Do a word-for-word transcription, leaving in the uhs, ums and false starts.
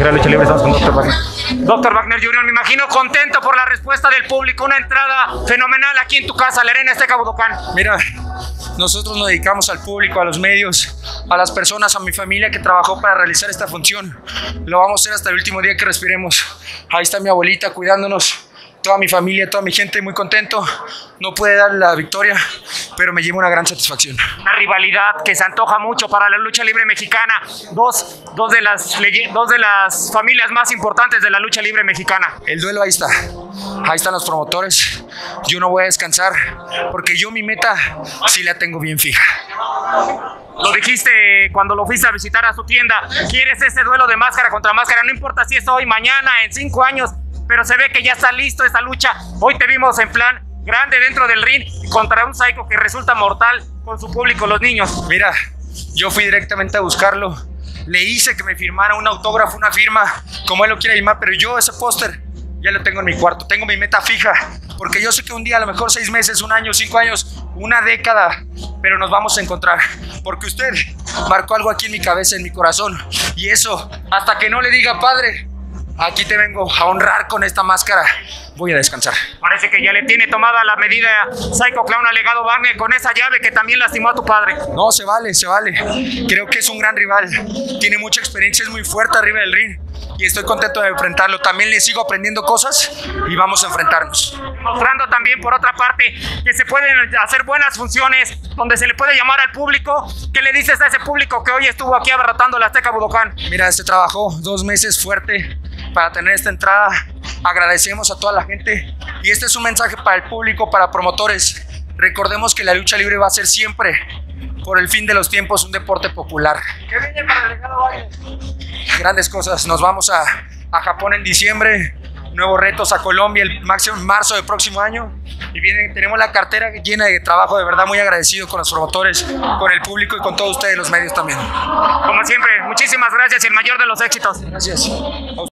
callejera de lucha libre. Estamos con doctor Wagner. doctor Wagner junior, me imagino contento por la respuesta del público. Una entrada fenomenal aquí en tu casa, la Arena Azteca Budokán. Mira, nosotros nos dedicamos al público, a los medios, a las personas, a mi familia que trabajó para realizar esta función. Lo vamos a hacer hasta el último día que respiremos. Ahí está mi abuelita cuidándonos, toda mi familia, toda mi gente, muy contento. No pude dar la victoria, pero me lleva una gran satisfacción. Una rivalidad que se antoja mucho para la lucha libre mexicana. Dos, dos, de las, dos de las familias más importantes de la lucha libre mexicana. El duelo ahí está. Ahí están los promotores. Yo no voy a descansar porque yo mi meta sí la tengo bien fija. Lo dijiste cuando lo fuiste a visitar a su tienda. Quieres ese duelo de máscara contra máscara. No importa si es hoy, mañana, en cinco años. Pero se ve que ya está listo esta lucha. Hoy te vimos en plan grande dentro del ring contra un Psycho que resulta mortal con su público, los niños. Mira, yo fui directamente a buscarlo. Le hice que me firmara un autógrafo, una firma, como él lo quiera llamar, pero yo ese póster ya lo tengo en mi cuarto. Tengo mi meta fija, porque yo sé que un día, a lo mejor seis meses, un año, cinco años, una década, pero nos vamos a encontrar. Porque usted marcó algo aquí en mi cabeza, en mi corazón. Y eso, hasta que no le diga padre, aquí te vengo a honrar con esta máscara. Voy a descansar. Parece que ya le tiene tomada la medida Psycho Clown Alegado Wagner con esa llave que también lastimó a tu padre. No, se vale, se vale. Creo que es un gran rival. Tiene mucha experiencia, es muy fuerte arriba del ring. Y estoy contento de enfrentarlo. También le sigo aprendiendo cosas y vamos a enfrentarnos. Mostrando también, por otra parte, que se pueden hacer buenas funciones, donde se le puede llamar al público. ¿Qué le dices a ese público que hoy estuvo aquí abarrotando la Azteca Budokán? Mira, este trabajó dos meses fuerte para tener esta entrada. Agradecemos a toda la gente y este es un mensaje para el público, para promotores. Recordemos que la lucha libre va a ser siempre, por el fin de los tiempos, un deporte popular. ¿Qué viene para el Alegado Wagner? Grandes cosas. Nos vamos a, a Japón en diciembre, nuevos retos a Colombia el máximo en marzo del próximo año. Y vienen, tenemos la cartera llena de trabajo, de verdad muy agradecido con los promotores, con el público y con todos ustedes, los medios también. Como siempre, muchísimas gracias y el mayor de los éxitos. Gracias.